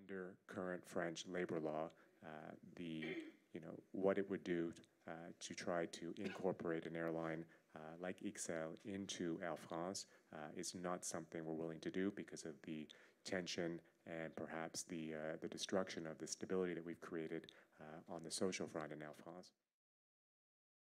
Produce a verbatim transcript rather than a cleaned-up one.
under current French labor law, uh, the you know what it would do uh, to try to incorporate an airline uh, like X L into Air France uh, is not something we're willing to do because of the tension and perhaps the uh, the destruction of the stability that we've created uh, on the social front in Air France.